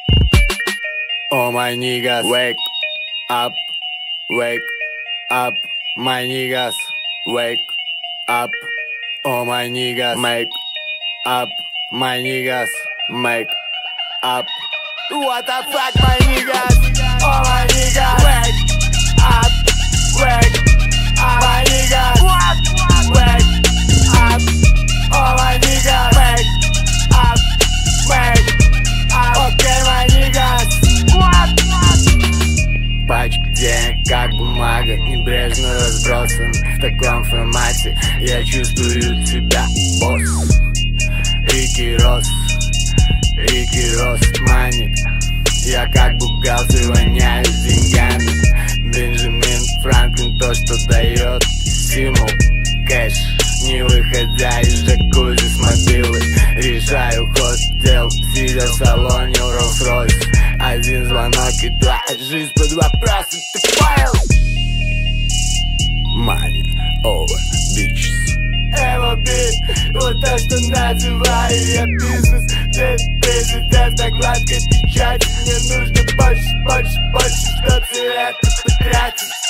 Oh my niggas, wake up, my niggas, wake up. Oh my niggas, make up, my niggas, make up. What the fuck, my niggas? Oh my niggas, wake up, my niggas, wake up. Oh my niggas, wake up, okay, my niggas. Пачка денег, как бумага, небрежно разбросан. В таком формате я чувствую себя босс. Рики Рост, мани. Я как бухгалтер воняю деньгами. Бенджамин Франклин, то, что дает стимул. Кэш, не выходя из джакузи с мобилы. Решаю ход дел, сидя в салоне Rolls-Royce. Один звонок и твоя жизнь под вопросом, ты понял? Money over bitches. MOB, вот то, что называю я бизнес. Здесь президент на гладкой печати. Мне нужно больше, чтобы это потратить.